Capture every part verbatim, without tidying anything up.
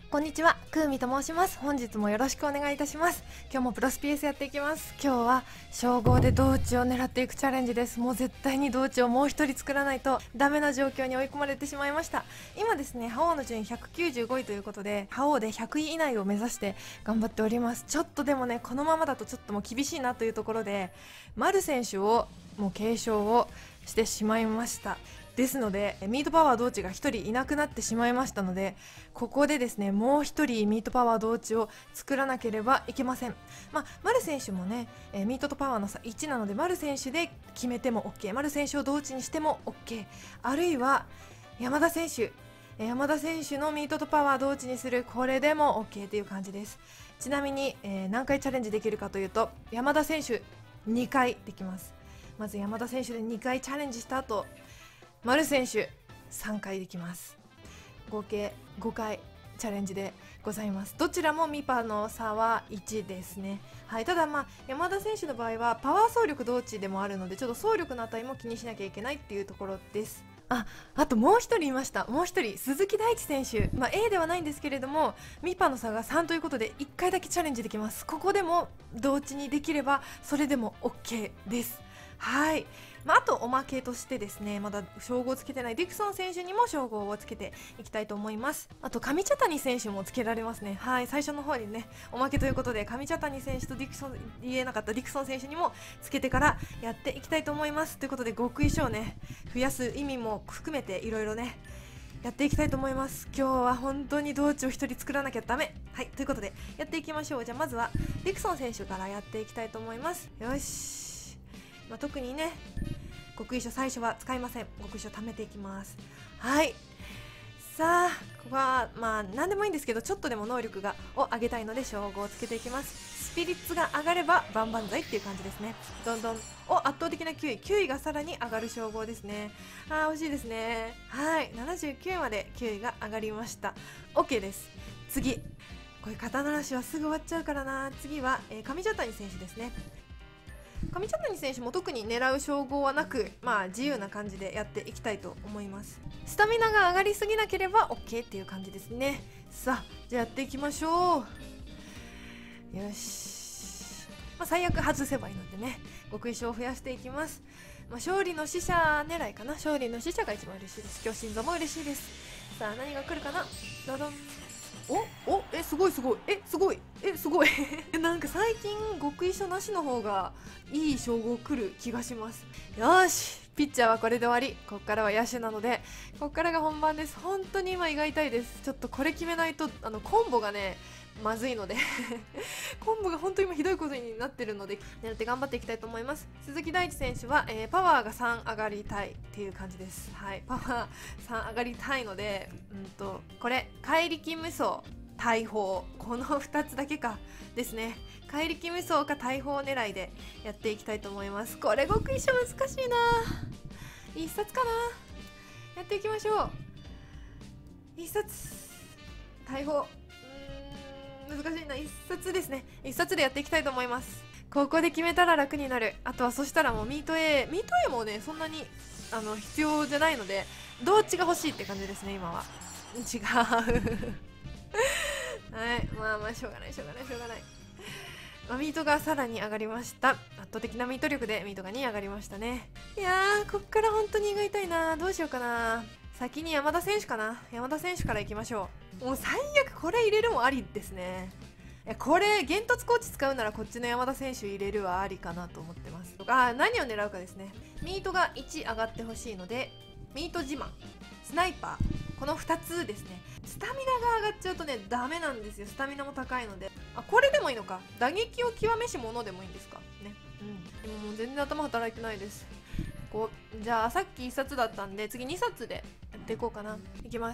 こんにちは、クーミと申します。本日もよろしくお願いいたします。今日もプロスピーエスやっていきます。今日は称号で同値を狙っていくチャレンジです。もう絶対に同値をもう一人作らないとダメな状況に追い込まれてしまいました。今ですね、覇王の順位ひゃくきゅうじゅうごいということで、覇王でひゃくい以内を目指して頑張っております。ちょっとでもね、このままだとちょっともう厳しいなというところで、丸選手をもう継承をしてしまいました。ですのでミートパワー同値がひとりいなくなってしまいましたので、ここでですねもうひとりミートパワー同値を作らなければいけません。まあ、丸選手もね、えー、ミートとパワーの差いちなので、丸選手で決めても OK、 丸選手を同値にしても OK、 あるいは山田選手山田選手のミートとパワー同値にする、これでも OK という感じです。ちなみに、えー、何回チャレンジできるかというと、山田選手にかいできます。まず山田選手でにかいチャレンジした後、丸選手さんかいできます。合計ごかいチャレンジでございます。どちらもミパの差はいちですね。はい、ただまあ山田選手の場合はパワー走力同値でもあるので、ちょっと走力の値も気にしなきゃいけないっていうところです。あ、あともうひとりいました。もうひとり鈴木大地選手、まあ、A ではないんですけれども、ミパの差がさんということでいっかいだけチャレンジできます。ここでも同値にできればそれでも OK です。はい、まあ、あとおまけとしてですね、まだ称号をつけてないディクソン選手にも称号をつけていきたいと思います。あと上茶谷選手もつけられますね。はい、最初の方にねおまけということで、上茶谷選手とディクソン言えなかったディクソン選手にもつけてからやっていきたいと思います。ということで極意書をね増やす意味も含めていろいろねやっていきたいと思います。今日は本当に同値をひとり作らなきゃダメ。はい、ということでやっていきましょう。じゃあまずはディクソン選手からやっていきたいと思います。よし、まあ、特にね極意書最初は使いません。極意書貯めていきます。はい、さあここはまあ何でもいいんですけど、ちょっとでも能力がを上げたいので称号をつけていきます。スピリッツが上がれば万々歳っていう感じですね。どんどんお圧倒的なきゅうい、きゅういがさらに上がる称号ですね。あー惜しいですね。はい、ななじゅうきゅうまできゅういが上がりました。 OK です。次、これ肩慣らしはすぐ終わっちゃうからな。次は、えー、上茶谷選手ですね。上茶谷選手も特に狙う称号はなく、まあ自由な感じでやっていきたいと思います。スタミナが上がりすぎなければ OK っていう感じですね。さあじゃあやっていきましょう。よし、まあ、最悪外せばいいのでね、極意書を増やしていきます。まあ、勝利の使者狙いかな。勝利の使者が一番嬉しいです。今日心臓も嬉しいです。さあ何が来るかな。どどん。おおえすごいすごいえすごいえすごいなんか最近極意書なしの方がいい称号来る気がします。よし、ピッチャーはこれで終わり。ここからは野手なので、ここからが本番です。本当に今胃が痛いです。ちょっとこれ決めないとあのコンボがねまずいのでコンボが本当に今ひどいことになってるので、狙って頑張っていきたいと思います。鈴木大地選手は、えー、パワーがさん上がりたいっていう感じです。はい、パワーさん上がりたいので、うんとこれ怪力無双大砲、このふたつだけかですね。怪力無双か大砲狙いでやっていきたいと思います。これ極意書難しいな。一冊かな。やっていきましょう。一冊大砲、難しいな。一冊ですね。一冊でやっていきたいと思います。ここで決めたら楽になる。あとはそしたらもうミート A ミート A もねそんなにあの必要じゃないので、どっちが欲しいって感じですね今は。違うはい、まあまあしょうがないしょうがないしょうがない、まあ、ミートがさらに上がりました。圧倒的なミート力でミートがに上がりましたね。いやーこっから本当に胃が痛いな。どうしようかな。先に山田選手かな。山田選手からいきましょう。もう最悪これ入れるもありですね。これ幻突コーチ使うならこっちの山田選手入れるはありかなと思ってます。あ、何を狙うかですね。ミートがいち上がってほしいので、ミート自慢、スナイパー、このふたつですね。スタミナが上がっちゃうとねダメなんですよ。スタミナも高いので。あ、これでもいいのか。打撃を極めし者でもいいんですかね。うん、でももう全然頭働いてないです。こうじゃあさっきいっさつだったんで次にさつでやっていこうかな。いきます。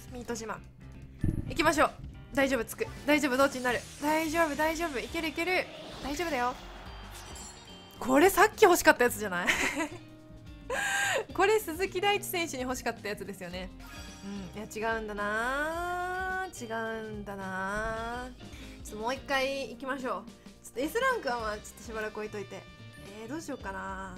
ミート自慢いきましょう。大丈夫、つく。大丈夫、どっちになる。大丈夫大丈夫、いけるいける、大丈夫だよ。これさっき欲しかったやつじゃないこれ鈴木大地選手に欲しかったやつですよね。うん、いや違うんだな違うんだなちょっともう一回いきましょう。ちょっと S ランクはまあちょっとしばらく置いといて、えー、どうしようかな。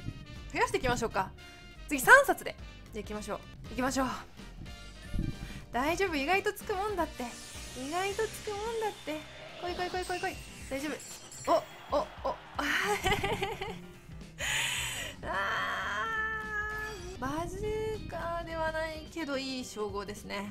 増やしていきましょうか。次さんさつでじゃあいきましょういきましょう大丈夫、意外とつくもんだって、意外とつくもんだって。来い来い来い来い来い、大丈夫。おおおあーバズーカーではないけどいい称号ですね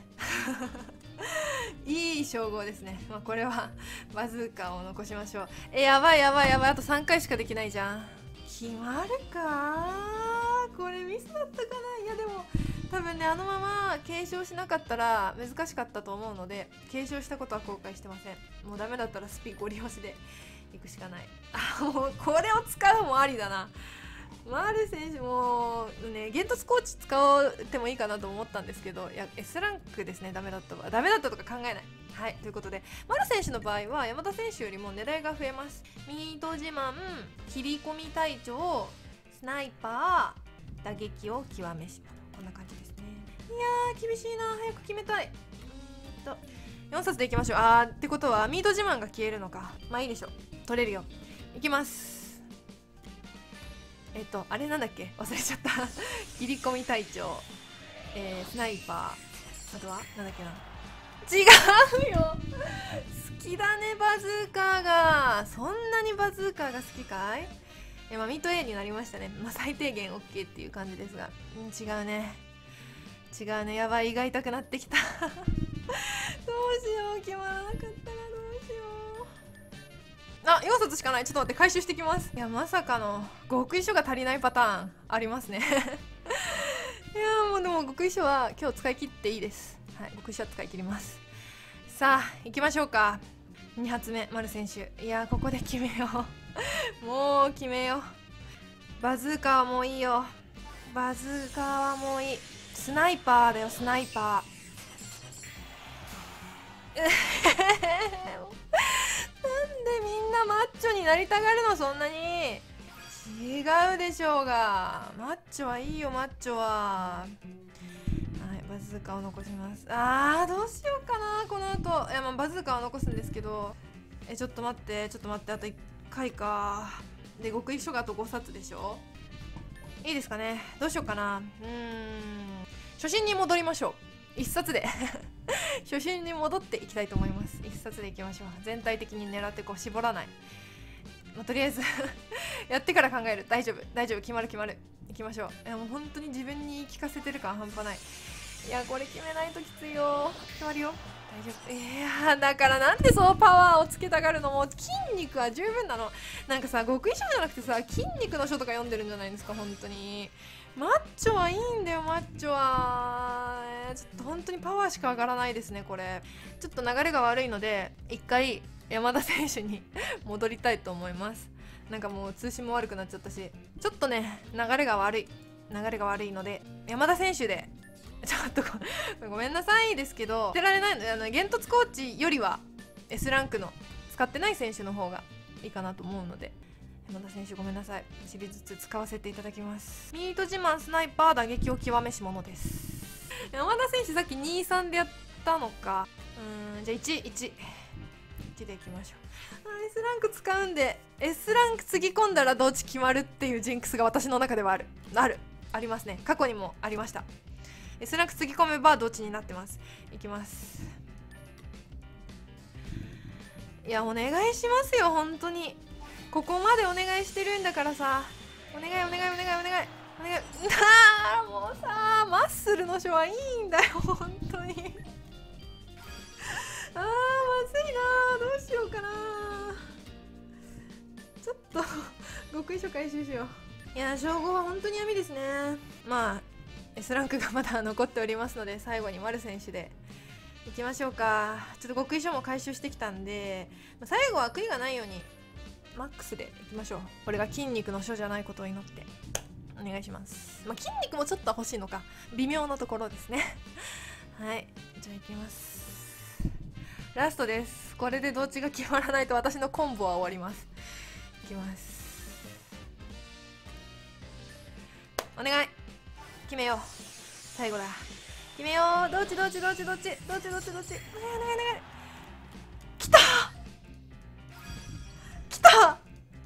いい称号ですね。まあこれはバズーカーを残しましょう。え、やばいやばいやばい、あとさんかいしかできないじゃん。決まるか、これミスだったかな。いやでも多分ね、あのまま継承しなかったら難しかったと思うので、継承したことは後悔してません。もうダメだったらスピゴリ押しでいくしかない。あ、もうこれを使うもありだな。丸選手もね、ゲントツコーチ使ってもいいかなと思ったんですけど、いや S ランクですね。ダメだったわ、ダメだったとか考えない。はい、ということで丸選手の場合は山田選手よりも狙いが増えます。ミート自慢、切り込み隊長、スナイパー、打撃を極めし者、こんな感じですね。いやー厳しいな、早く決めたい。うーんとよんさつでいきましょう。あーってことはミート自慢が消えるのか。まあいいでしょう、取れるよ。いきます。えっとあれなんだっけ、忘れちゃった切り込み隊長、えー、スナイパー、あとはなんだっけな、違うよ好きだねバズーカーが。そんなにバズーカーが好きかい。え、まあミート A になりましたね。まあ最低限 OK っていう感じですが、うん、違うね違うね、やばい、胃が痛くなってきたどうしよう、決まらなかったらどうしよう。あ、よんさつしかない。ちょっと待って、回収してきます。いや、まさかの極意書が足りないパターンありますねいやもうでも極意書は今日使い切っていいです。はい、極意書は使い切ります。さあ行きましょうか。に発目丸選手、いやここで決めようもう決めよう。バズーカーはもういいよ、バズーカーはもういい。スナイパーだよ、スナイパーなんでみんなマッチョになりたがるの、そんなに。違うでしょうが、マッチョはいいよ、マッチョは。はい、バズーカを残します。あーどうしようかなこの後。いや、まあ、バズーカを残すんですけど、えちょっと待ってちょっと待って、あといっかいかで、極意書があとごさつでしょ。いいですかね、どうしようかな。うーん、初心に戻りましょう。いっさつで初心に戻っていきたいと思います。いっさつでいきましょう。全体的に狙ってこう絞らない、まあ、とりあえずやってから考える。大丈夫大丈夫、決まる決まる、いきましょう。いやもう本当に自分に言い聞かせてる感半端ない。いやこれ決めないときついよ。決まるよ、大丈夫。いやだからなんでそうパワーをつけたがるの。もう筋肉は十分なの。なんかさ、極意書じゃなくてさ、筋肉の書とか読んでるんじゃないですか。本当にマッチョはいいんだよ、マッチョは。ちょっと本当にパワーしか上がらないですね。これちょっと流れが悪いので一回山田選手に戻りたいと思います。なんかもう通信も悪くなっちゃったし、ちょっとね流れが悪い流れが悪いので山田選手でちょっとごめんなさいですけど、捨てられないので、あのゲントツコーチよりは S ランクの使ってない選手の方がいいかなと思うので、山田選手ごめんなさい、いちびずつ使わせていただきます。ミート自慢、スナイパー、打撃を極めし者です。山田選手さっきにさんでやったのか。うーん、じゃあいち、いち、いちでいきましょう。あ、 S ランク使うんで S ランクつぎ込んだらどっち決まるっていうジンクスが私の中ではあるあるありますね。過去にもありました。 S ランクつぎ込めばどっちになってます。いきます。いやお願いしますよ、本当にここまでお願いしてるんだからさ、お願いお願いお願いお願いお願いあーもうさ、マッスルの書はいいんだよ本当にあーまずいな、どうしようかな。ちょっと極意書回収しよう。いや称号は本当に闇ですね。まあ S ランクがまだ残っておりますので、最後に丸選手でいきましょうか。ちょっと極意書も回収してきたんで、最後は悔いがないようにマックスでいきましょう。これが筋肉の書じゃないことを祈ってお願いします。まあ、筋肉もちょっと欲しいのか微妙なところですねはい、じゃあいきます。ラストです。これでどっちが決まらないと私のコンボは終わります。いきます。お願い、決めよう、最後だ、決めよう。どっちどっちどっちどっちどっちどっちどっち、お願いお願いお願い。きたきたあ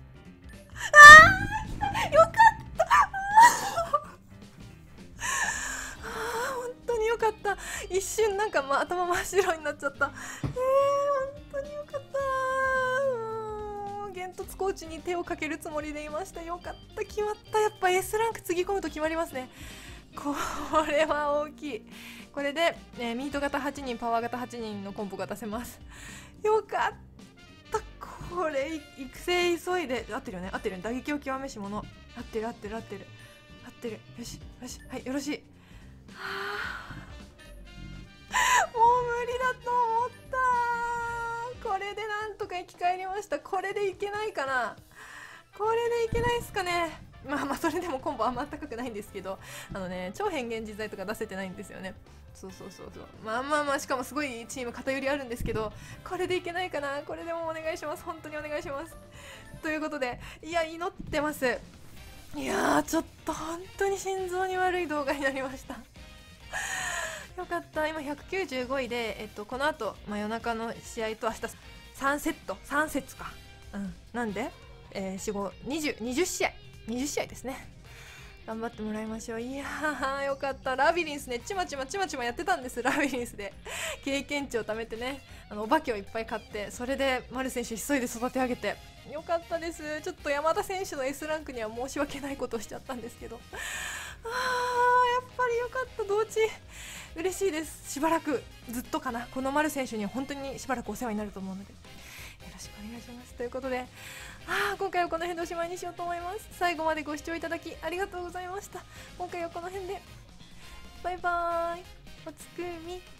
ーよかったあー本当によかった。一瞬なんかま、頭真っ白になっちゃった。えー、本当によかった。煙突コーチに手をかけるつもりでいました。よかった、決まった。やっぱ S ランクつぎ込むと決まりますね。これは大きい。これで、えー、ミート型はちにん、パワー型はちにんのコンボが出せます。よかった。これ育成急いで合ってるよね、合ってるよね。打撃を極めし者、合ってる合ってる合ってる合ってる。よしよし、はい、よろしい。はあ、もう無理だと思った。これでなんとか生き返りました。これでいけないかな、これでいけないっすかね。まあまあ、それでもコンボあんま高くないんですけど、あのね、超変幻自在とか出せてないんですよね。そうそうそうそう、まあまあまあ、しかもすごいチーム偏りあるんですけど、これでいけないかな。これでもお願いします、本当にお願いします。ということで、いや、祈ってます。いやー、ちょっと本当に心臓に悪い動画になりましたよかった。今ひゃくきゅうじゅうごいで、えっと、この後、まあ、夜中の試合と明日さんセットさん節か、うん、なんで、えー、よん、ご、にじゅう、にじゅう試合にじゅう試合ですね。頑張ってもらいましょう。いやー、よかった。ラビリンスね、ちまちまちまちまやってたんです。ラビリンスで経験値を貯めてね、あのお化けをいっぱい買って、それで丸選手急いで育て上げてよかったです。ちょっと山田選手の S ランクには申し訳ないことをしちゃったんですけど、あー、やっぱりよかった。同値嬉しいです。しばらくずっとかな、この丸選手には本当にしばらくお世話になると思うので、よろしくお願いします。ということで、あー、今回はこの辺でおしまいにしようと思います。最後までご視聴いただきありがとうございました。今回はこの辺で、バイバーイ。おつくみ。